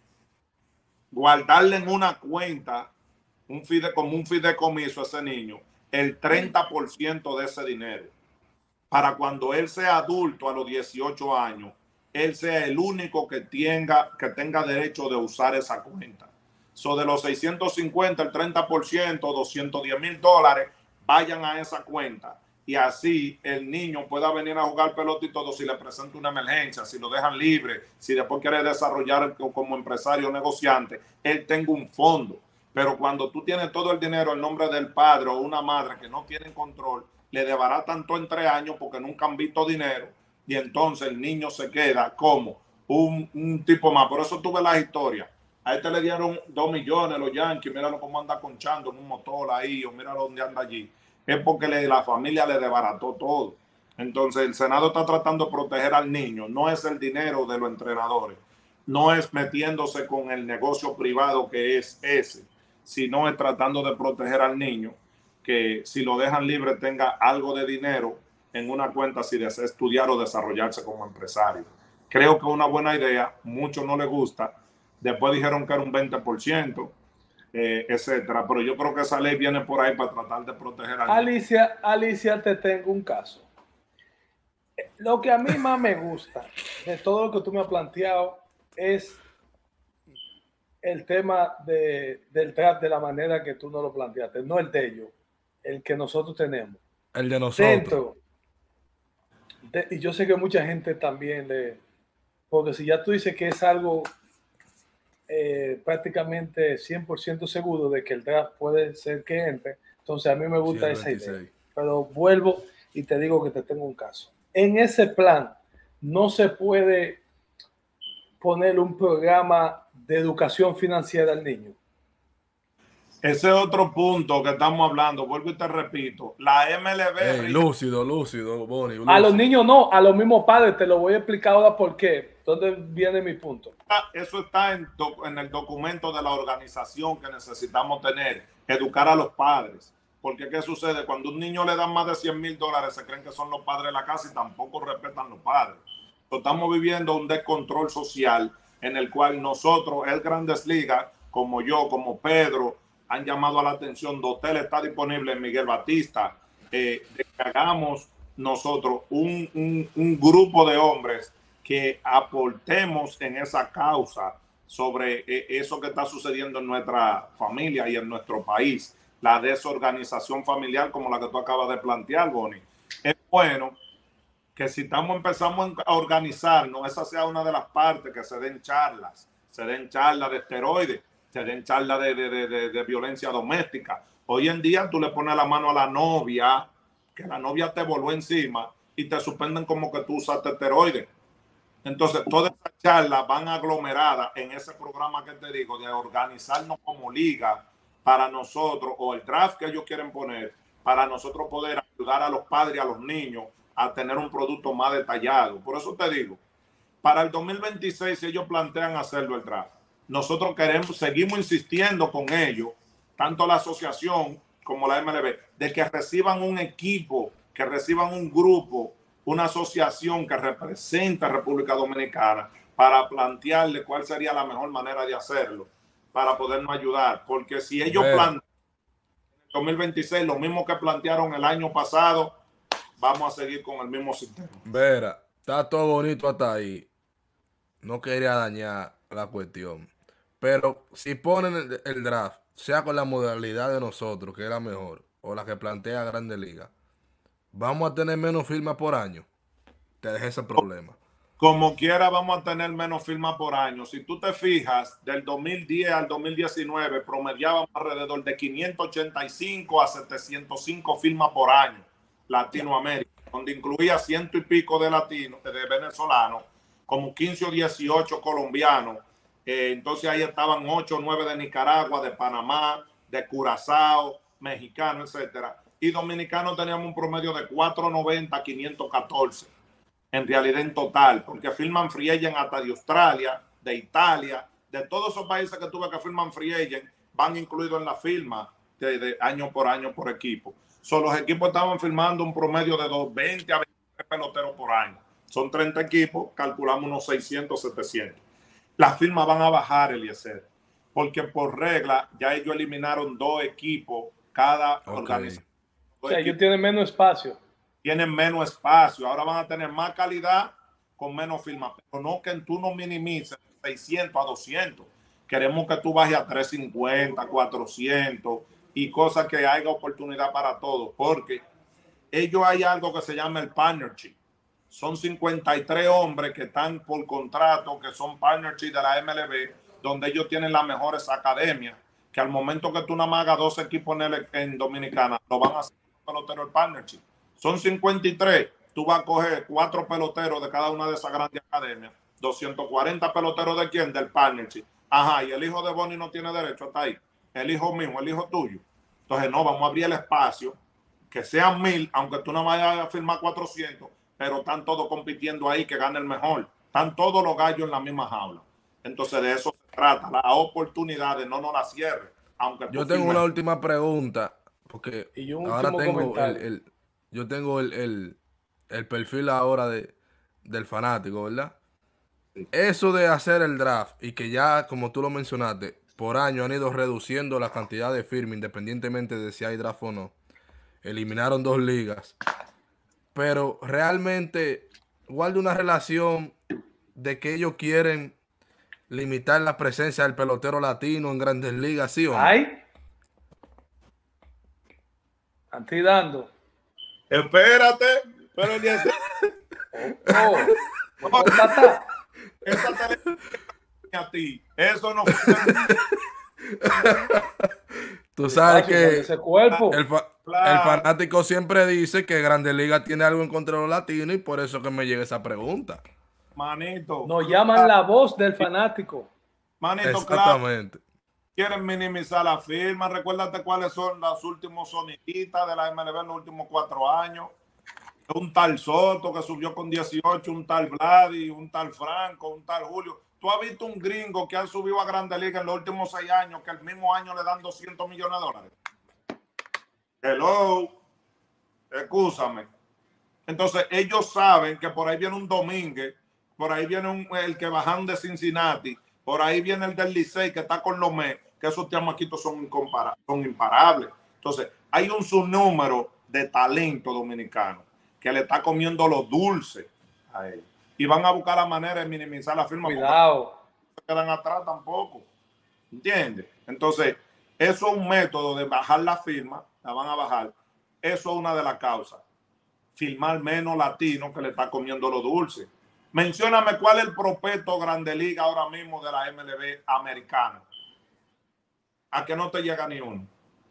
guardarle en una cuenta, un fide, como un fideicomiso a ese niño, el treinta por ciento de ese dinero, para cuando él sea adulto a los dieciocho años, él sea el único que tenga, que tenga derecho de usar esa cuenta. So, de los seiscientos cincuenta, el treinta por ciento, doscientos diez mil dólares, vayan a esa cuenta. Y así el niño pueda venir a jugar pelota y todo si le presenta una emergencia, si lo dejan libre, si después quiere desarrollar como empresario o negociante, él tenga un fondo. Pero cuando tú tienes todo el dinero en nombre del padre o una madre que no tienen control, le desbaratan todo en tres años porque nunca han visto dinero y entonces el niño se queda como un, un tipo más. Por eso tuve las historias. A este le dieron dos millones los Yankees, míralo cómo anda conchando en un motor ahí, o míralo dónde anda allí. Es porque le, la familia le desbarató todo. Entonces el Senado está tratando de proteger al niño. No es el dinero de los entrenadores, no es metiéndose con el negocio privado que es ese, sino es tratando de proteger al niño, que si lo dejan libre tenga algo de dinero en una cuenta si desea estudiar o desarrollarse como empresario. Creo que es una buena idea, mucho no le gusta. Después dijeron que era un veinte por ciento, eh, etcétera. Pero yo creo que esa ley viene por ahí para tratar de proteger a Alicia, Alicia, te tengo un caso. Lo que a mí más me gusta de todo lo que tú me has planteado es el tema de, del draft de la manera que tú no lo planteaste, no el de ellos, el que nosotros tenemos. El de nosotros. Dentro de, y yo sé que mucha gente también le... Porque si ya tú dices que es algo... Eh, prácticamente cien por ciento seguro de que el draft puede ser que entre, entonces a mí me gusta esa idea, pero vuelvo y te digo que te tengo un caso. En ese plan no se puede poner un programa de educación financiera al niño. Ese es otro punto que estamos hablando, vuelvo y te repito, la M L B... Hey, lúcido, lúcido, Bonnie, lúcido. A los niños no, a los mismos padres, te lo voy a explicar ahora por qué. ¿Dónde viene mi punto? Eso está en, en el documento de la organización que necesitamos tener, educar a los padres. Porque ¿qué sucede? Cuando un niño le dan más de cien mil dólares, se creen que son los padres de la casa y tampoco respetan los padres. Entonces, estamos viviendo un descontrol social en el cual nosotros, el Grandes Ligas, como yo, como Pedro, han llamado a la atención. Dotel está disponible en Miguel Batista. Eh, de que hagamos nosotros un, un, un grupo de hombres que aportemos en esa causa sobre eh, eso que está sucediendo en nuestra familia y en nuestro país, la desorganización familiar como la que tú acabas de plantear, Bonnie. Es bueno que si estamos empezamos a organizarnos, esa sea una de las partes, que se den charlas, se den charlas de esteroides, se den charlas de, de, de, de, de violencia doméstica. Hoy en día tú le pones la mano a la novia, que la novia te voló encima y te suspenden como que tú usaste esteroides. Entonces, todas esas charlas van aglomeradas en ese programa que te digo, de organizarnos como liga para nosotros, o el draft que ellos quieren poner, para nosotros poder ayudar a los padres y a los niños a tener un producto más detallado. Por eso te digo, para el dos mil veintiséis, si ellos plantean hacerlo el draft, nosotros queremos, seguimos insistiendo con ellos, tanto la asociación como la M L B, de que reciban un equipo, que reciban un grupo, una asociación que represente a República Dominicana para plantearle cuál sería la mejor manera de hacerlo, para podernos ayudar. Porque si ellos Vera. plantean en el dos mil veintiséis lo mismo que plantearon el año pasado, vamos a seguir con el mismo sistema. Vera, está todo bonito hasta ahí. No quería dañar la cuestión. Pero si ponen el, el draft, sea con la modalidad de nosotros, que es la mejor, o la que plantea Grande Liga, vamos a tener menos firmas por año. Te dejé ese problema. Como quiera, vamos a tener menos firmas por año. Si tú te fijas, del dos mil diez al dos mil diecinueve, promediábamos alrededor de quinientos ochenta y cinco a setecientos cinco firmas por año, Latinoamérica, donde incluía ciento y pico de latinos, de venezolanos, como quince o dieciocho colombianos. Eh, entonces ahí estaban ocho o nueve de Nicaragua, de Panamá, de Curazao, mexicanos, etcétera. Y dominicanos teníamos un promedio de cuatrocientos noventa a quinientos catorce. En realidad en total, porque firman free agent hasta de Australia, de Italia, de todos esos países que tuve que firman free agent, van incluidos en la firma de, de año por año por equipo. So, los equipos estaban firmando un promedio de veinte a veintitrés peloteros por año. Son treinta equipos, calculamos unos seiscientos, setecientos. Las firmas van a bajar, Eliezer, porque por regla ya ellos eliminaron dos equipos cada Okay. organización. O sea, ellos tienen menos espacio. Tienen menos espacio, ahora van a tener más calidad con menos firmas, pero no que tú no minimices seiscientos a doscientos. Queremos que tú bajes a trescientos cincuenta, cuatrocientos y cosas que haya oportunidad para todos, porque ellos hay algo que se llama el partnership. Son cincuenta y tres hombres que están por contrato, que son partnership de la M L B, donde ellos tienen las mejores academias, que al momento que tú nada más hagas dos equipos en, el, en Dominicana, lo van a hacer peloteros el partnership. Son cincuenta y tres, tú vas a coger cuatro peloteros de cada una de esas grandes academias, doscientos cuarenta peloteros de quién, del partnership. Ajá, y el hijo de Bonnie no tiene derecho hasta ahí. El hijo mío, el hijo tuyo. Entonces, no, vamos a abrir el espacio, que sean mil, aunque tú no vayas a firmar cuatrocientos, pero están todos compitiendo ahí, que gane el mejor. Están todos los gallos en la misma jaula. Entonces, de eso se trata. La oportunidad de no nos la cierre. Aunque yo tengo firmes. una última pregunta, porque y un ahora tengo comentario. el, el, yo tengo el, el, el perfil ahora de, del fanático, ¿verdad? Sí. Eso de hacer el draft y que ya, como tú lo mencionaste, por año han ido reduciendo la cantidad de firmas, independientemente de si hay draft o no. Eliminaron dos ligas. Pero realmente guarda una relación de que ellos quieren limitar la presencia del pelotero latino en Grandes Ligas, ¿sí o no? ¡Ay! Anti dando. Espérate, pero el día oh, oh, oh, tata. Esa televisión a ti, eso no fue. Tú sabes que ese cuerpo. El, fa claro. el fanático siempre dice que Grandes Ligas tiene algo en contra de los latinos y por eso que me llega esa pregunta. Manito. Nos llaman la voz del fanático. Manito, exactamente. Claro, quieren minimizar la firma. Recuérdate cuáles son los últimos soniditas de la M L B en los últimos cuatro años. Un tal Soto que subió con dieciocho, un tal Vladi, un tal Franco, un tal Julio. ¿Tú has visto un gringo que han subido a Grandes Ligas en los últimos seis años que el mismo año le dan doscientos millones de dólares? Hello. Excúsame. Entonces, ellos saben que por ahí viene un Domínguez, por ahí viene un, el que bajan de Cincinnati, por ahí viene el del Licey que está con los Mets, que esos chamaquitos son, son imparables. Entonces, hay un subnúmero de talento dominicano que le está comiendo los dulces a él. Y van a buscar la manera de minimizar la firma. Cuidado. No se quedan atrás tampoco. ¿Entiendes? Entonces, eso es un método de bajar la firma, la van a bajar. Eso es una de las causas. Firmar menos latinos que le está comiendo los dulces. Mencióname cuál es el prospecto Grande Liga ahora mismo de la M L B americana. A que no te llega ni uno.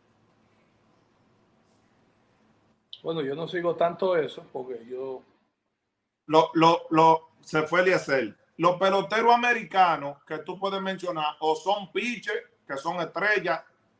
Bueno, yo no sigo tanto eso porque yo... Lo, lo, lo, se fue Eliezer. Los peloteros americanos que tú puedes mencionar o son pitchers, que son estrellas,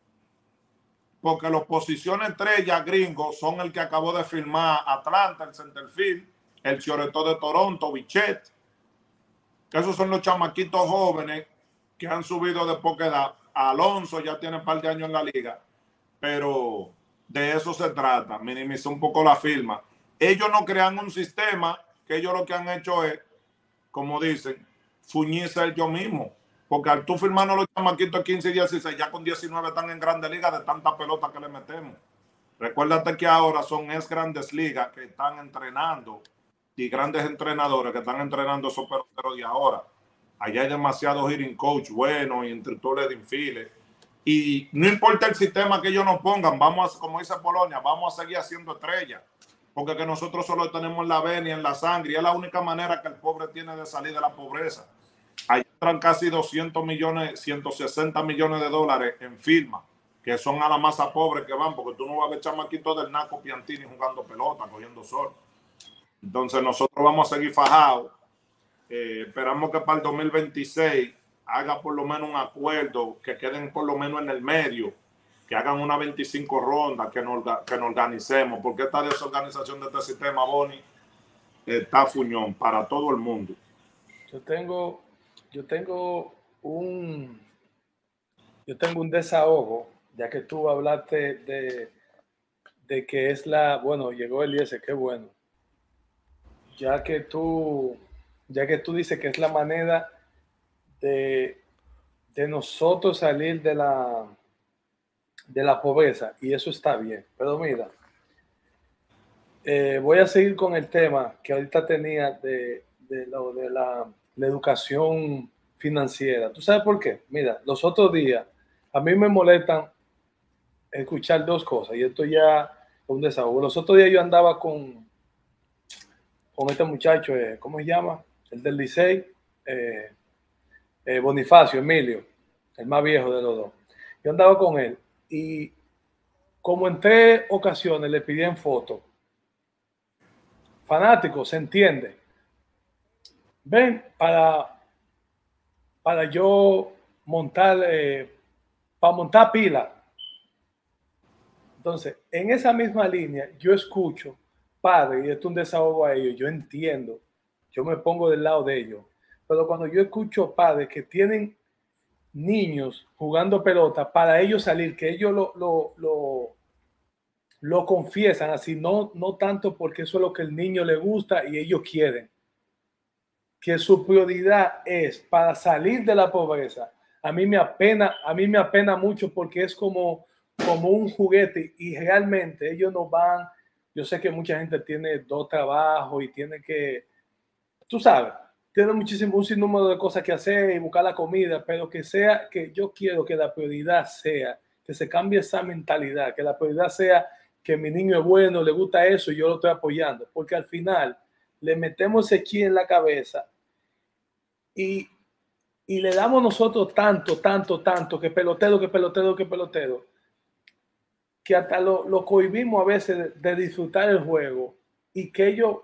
porque las posiciones estrellas gringos son el que acabó de firmar Atlanta, el centerfield, el shortstop de Toronto, Bichette. Esos son los chamaquitos jóvenes que han subido de poca edad. Alonso ya tiene un par de años en la liga, pero de eso se trata, minimizar un poco la firma. Ellos no crean un sistema, que ellos lo que han hecho es, como dicen, fuñirse ellos mismos. Porque al tú firmando los chamaquitos quince y dieciséis, ya con diecinueve están en Grandes Ligas de tanta pelota que le metemos. Recuérdate que ahora son es Grandes Ligas que están entrenando y grandes entrenadores que están entrenando esos peloteros de ahora. Allá hay demasiados hitting coach buenos y instructores de infiles. Y no importa el sistema que ellos nos pongan, vamos a, como dice Polonia, vamos a seguir haciendo estrellas. Porque que nosotros solo tenemos en la venia, en la sangre, y es la única manera que el pobre tiene de salir de la pobreza. Ahí entran casi doscientos millones, ciento sesenta millones de dólares en firma, que son a la masa pobre que van, porque tú no vas a ver chamaquitos del Naco Piantini jugando pelota, cogiendo sol. Entonces nosotros vamos a seguir fajados. Eh, esperamos que para el dos mil veintiséis haga por lo menos un acuerdo, que queden por lo menos en el medio, que hagan una veinticinco rondas, que nos, que nos organicemos, porque esta desorganización de este sistema, Boni, está fuñón para todo el mundo. Yo tengo, yo tengo un, yo tengo un desahogo, ya que tú hablaste de, de que es la, bueno, llegó Eliezer, qué bueno. Ya que tú, ya que tú dices que es la manera de, de nosotros salir de la, de la pobreza, y eso está bien. Pero mira, eh, voy a seguir con el tema que ahorita tenía de, de, lo, de la, la educación financiera. ¿Tú sabes por qué? Mira, los otros días a mí me molestan escuchar dos cosas, y esto ya es un desahogo. Los otros días yo andaba con con este muchacho, eh, ¿cómo se llama? El del Licey, eh, eh, Bonifacio, Emilio, el más viejo de los dos. Yo andaba con él y como en tres ocasiones le pidían fotos. Fanático, se entiende. Ven, para, para yo montar, eh, para montar pila. Entonces, en esa misma línea, yo escucho padre, y esto es un desahogo a ellos, yo entiendo, yo me pongo del lado de ellos, pero cuando yo escucho padres que tienen niños jugando pelota, para ellos salir, que ellos lo, lo, lo, lo confiesan así, no, no tanto porque eso es lo que el niño le gusta y ellos quieren, que su prioridad es para salir de la pobreza. A mí me apena, a mí me apena mucho porque es como, como un juguete y realmente ellos no van. Yo sé que mucha gente tiene dos trabajos y tiene que, tú sabes, tiene muchísimo, un sinnúmero de cosas que hacer y buscar la comida, pero que sea, que yo quiero que la prioridad sea, que se cambie esa mentalidad, que la prioridad sea que mi niño es bueno, le gusta eso y yo lo estoy apoyando, porque al final le metemos ese chi en la cabeza y, y le damos nosotros tanto, tanto, tanto, que pelotero, que pelotero, que pelotero, que hasta lo, lo cohibimos a veces de, de disfrutar el juego y que ellos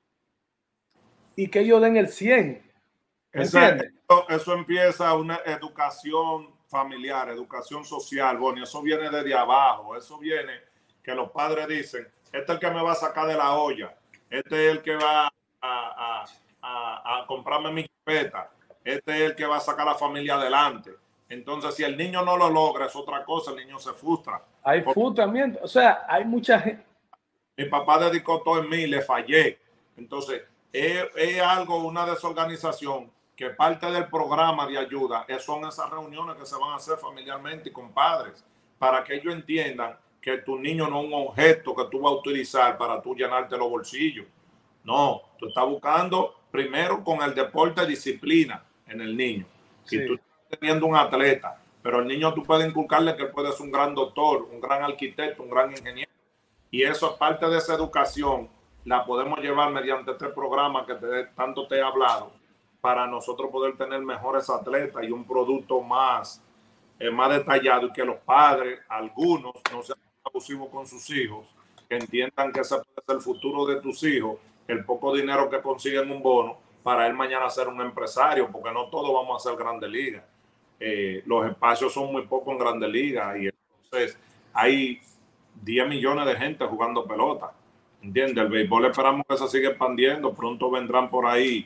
y que ellos den el cien. Eso, eso empieza una educación familiar, educación social, bueno, eso viene desde abajo, eso viene que los padres dicen, este es el que me va a sacar de la olla, este es el que va a, a, a, a comprarme mi carpeta, este es el que va a sacar a la familia adelante. Entonces, si el niño no lo logra, es otra cosa, el niño se frustra. Hay frustramiento, o sea, hay mucha gente. Mi papá dedicó todo en mí, le fallé. Entonces, es, es algo, una desorganización, que parte del programa de ayuda son esas reuniones que se van a hacer familiarmente y con padres, para que ellos entiendan que tu niño no es un objeto que tú vas a utilizar para tú llenarte los bolsillos. No, tú estás buscando primero con el deporte disciplina en el niño. Si sí. Tú teniendo un atleta, pero el niño tú puedes inculcarle que él puede ser un gran doctor, un gran arquitecto, un gran ingeniero, y eso es parte de esa educación, la podemos llevar mediante este programa que te, tanto te he hablado, para nosotros poder tener mejores atletas y un producto más, eh, más detallado, y que los padres, algunos, no sean abusivos con sus hijos, que entiendan que ese puede ser el futuro de tus hijos, el poco dinero que consiguen un bono, para él mañana ser un empresario, porque no todos vamos a ser Grandes Ligas. Eh, los espacios son muy pocos en Grandes Ligas, y entonces hay diez millones de gente jugando pelota, ¿entiendes? El béisbol esperamos que se siga expandiendo, pronto vendrán por ahí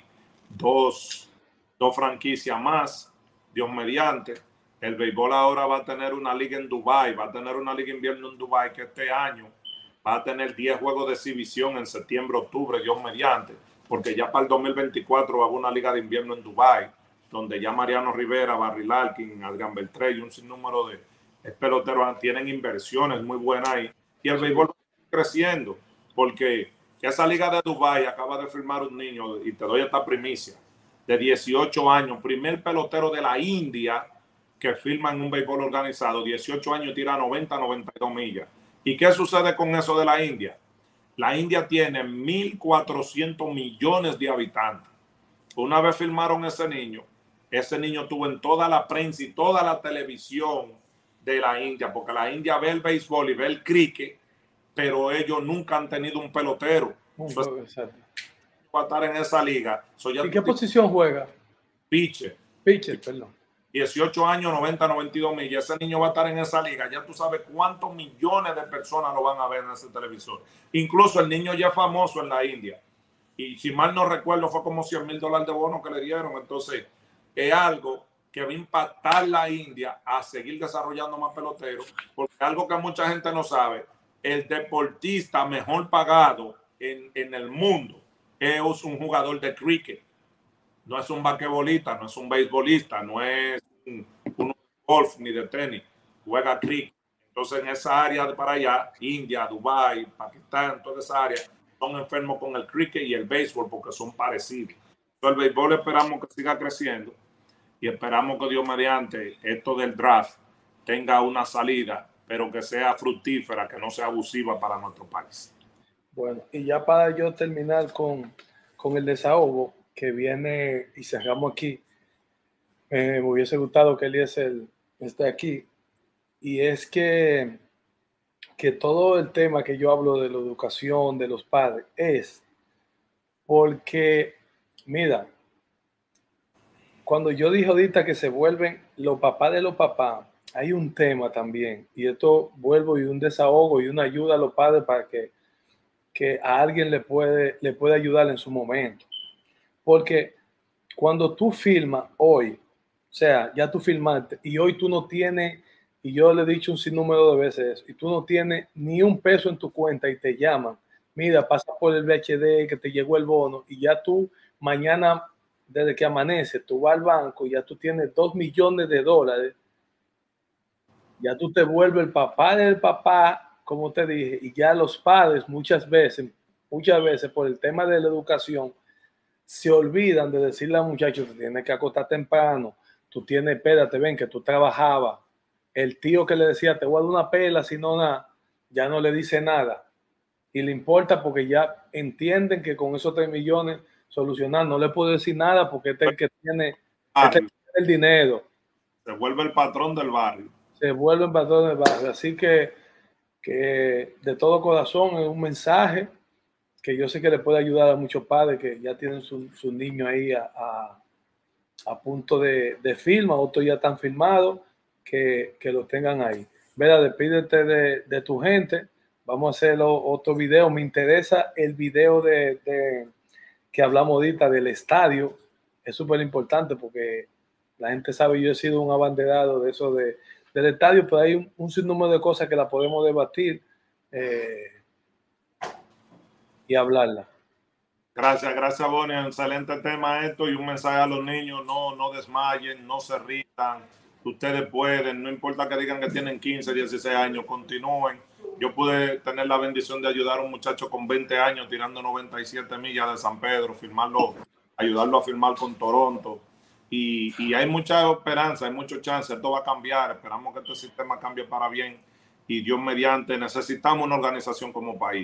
dos, dos franquicias más, Dios mediante. El béisbol ahora va a tener una liga en Dubái, va a tener una liga invierno en Dubái, que este año va a tener diez juegos de exhibición en septiembre, octubre, Dios mediante, porque ya para el dos mil veinticuatro va a haber una liga de invierno en Dubái, donde ya Mariano Rivera, Barry Larkin, Adrián Beltré y un sinnúmero de peloteros tienen inversiones muy buenas ahí, y el béisbol va creciendo, porque esa liga de Dubái acaba de firmar un niño, y te doy esta primicia, de dieciocho años, primer pelotero de la India que firma en un béisbol organizado, dieciocho años, tira noventa, noventa y dos millas. ¿Y qué sucede con eso de la India? La India tiene mil cuatrocientos millones de habitantes. Una vez firmaron ese niño, ese niño tuvo en toda la prensa y toda la televisión de la India, porque la India ve el béisbol y ve el cricket, pero ellos nunca han tenido un pelotero. Un so, juego, exacto. Va a estar en esa liga. So, ya ¿Y qué posición juega? Pitcher. Pitcher, perdón. dieciocho años, noventa, noventa y dos millas. Ese niño va a estar en esa liga. Ya tú sabes cuántos millones de personas lo van a ver en ese televisor. Incluso el niño ya es famoso en la India. Y si mal no recuerdo, fue como cien mil dólares de bono que le dieron. Entonces, es algo que va a impactar la India a seguir desarrollando más peloteros. Porque algo que mucha gente no sabe, el deportista mejor pagado en, en el mundo es un jugador de cricket. No es un basquetbolista, no es un beisbolista, no es un, un golf ni de tenis, juega cricket. Entonces en esa área de para allá, India, Dubái, Pakistán, toda esa área, son enfermos con el cricket y el béisbol porque son parecidos. Entonces el béisbol esperamos que siga creciendo y esperamos que Dios mediante esto del draft tenga una salida, pero que sea fructífera, que no sea abusiva para nuestro país. Bueno, y ya para yo terminar con, con el desahogo que viene y cerramos aquí, eh, me hubiese gustado que Eliezer esté aquí, y es que, que todo el tema que yo hablo de la educación de los padres es porque, mira, cuando yo dije ahorita que se vuelven los papás de los papás, hay un tema también, y esto vuelvo y un desahogo y una ayuda a los padres para que, que a alguien le puede, le puede ayudar en su momento. Porque cuando tú filmas hoy, o sea, ya tú filmaste y hoy tú no tienes, y yo le he dicho un sinnúmero de veces eso, y tú no tienes ni un peso en tu cuenta y te llaman, mira, pasa por el V H D que te llegó el bono, y ya tú mañana, desde que amanece, tú vas al banco y ya tú tienes dos millones de dólares, ya tú te vuelves el papá del papá, como te dije, y ya los padres muchas veces, muchas veces por el tema de la educación, se olvidan de decirle al muchacho, tú tienes que acostar temprano, tú tienes, espérate, ven, que tú trabajabas. El tío que le decía, te voy a dar una pela, si no nada, ya no le dice nada. Y le importa porque ya entienden que con esos tres millones solucionar, no le puedo decir nada porque este es el que tiene, este es el, que tiene el dinero. Se vuelve el patrón del barrio. Se vuelve el patrón del barrio. Así que, que de todo corazón es un mensaje que yo sé que le puede ayudar a muchos padres que ya tienen sus su niños ahí a, a, a punto de, de firma, otros ya están firmados, que, que lo tengan ahí. Vera, despídete de, de tu gente. Vamos a hacer otro video. Me interesa el video de, de que hablamos ahorita del estadio. Es súper importante porque la gente sabe, yo he sido un abanderado de eso de, del estadio, pero hay un, un sinnúmero de cosas que la podemos debatir. Eh, y hablarla. Gracias, gracias, Bonnie. Excelente tema esto y un mensaje a los niños: no, no desmayen, no se rindan. Ustedes pueden, no importa que digan que tienen quince, dieciséis años, continúen. Yo pude tener la bendición de ayudar a un muchacho con veinte años tirando noventa y siete millas de San Pedro, firmarlo, ayudarlo a firmar con Toronto. Y, y hay mucha esperanza, hay mucho chance, esto va a cambiar. Esperamos que este sistema cambie para bien y Dios mediante, necesitamos una organización como país.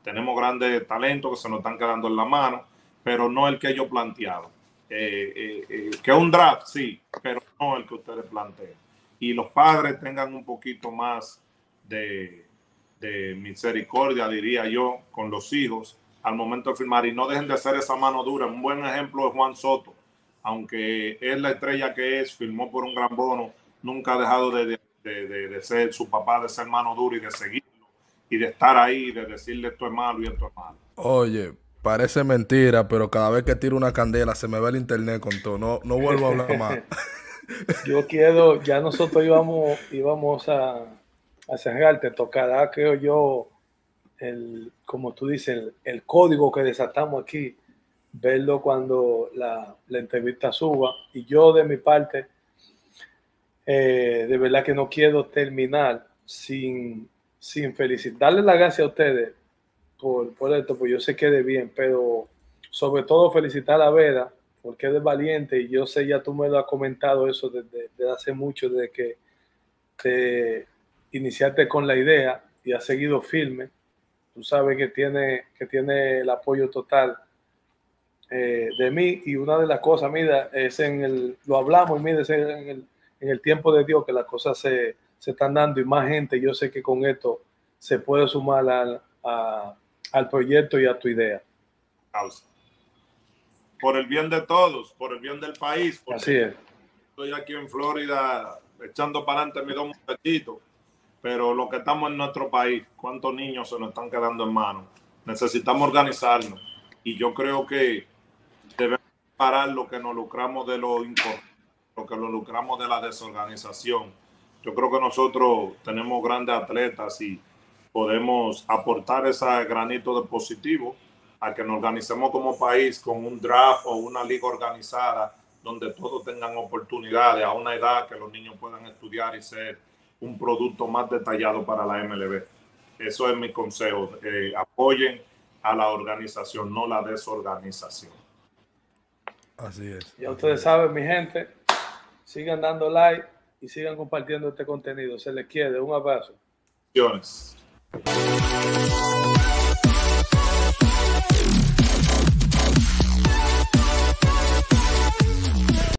tenemos grandes talentos que se nos están quedando en la mano, pero no el que yo planteaba. Eh, eh, eh, que un draft, sí, pero no el que ustedes plantean. Y los padres tengan un poquito más de, de misericordia, diría yo, con los hijos al momento de firmar, y no dejen de hacer esa mano dura. Un buen ejemplo es Juan Soto, aunque es la estrella que es, firmó por un gran bono, nunca ha dejado de, de, de, de ser su papá, de ser mano dura y de seguirlo y de estar ahí, de decirle esto es malo y esto es malo. Oye, parece mentira, pero cada vez que tiro una candela se me va el internet con todo. No, no vuelvo a hablar más. Yo quiero, ya nosotros íbamos, íbamos a, a cerrar, te tocará, creo yo, el, como tú dices, el, el código que desatamos aquí, verlo cuando la, la entrevista suba. Y yo de mi parte, eh, de verdad que no quiero terminar sin, sin felicitar, darle las gracias a ustedes por, por esto, pues yo sé que de bien, pero sobre todo felicitar a Vera, porque eres valiente, y yo sé, ya tú me lo has comentado eso desde, desde hace mucho, desde que te iniciaste con la idea y has seguido firme. Tú sabes que tiene, que tiene el apoyo total eh, de mí, y una de las cosas, mira, es en el, lo hablamos, mira, es en el, en el tiempo de Dios que las cosas se, se están dando, y más gente, yo sé que con esto se puede sumar al, a, al proyecto y a tu idea. Por el bien de todos, por el bien del país. Así es. Estoy aquí en Florida echando para adelante mis dos muchachitos, pero lo que estamos en nuestro país, ¿cuántos niños se nos están quedando en manos? Necesitamos organizarnos, y yo creo que debemos parar lo que nos lucramos de lo importante, lo que nos lucramos de la desorganización. Yo creo que nosotros tenemos grandes atletas y podemos aportar ese granito de positivo a que nos organicemos como país con un draft o una liga organizada donde todos tengan oportunidades a una edad que los niños puedan estudiar y ser un producto más detallado para la M L B. Eso es mi consejo. Eh, apoyen a la organización, no la desorganización. Así es. Ya ustedes saben, mi gente, sigan dando like y sigan compartiendo este contenido. Se les quiere. Un abrazo. Gracias.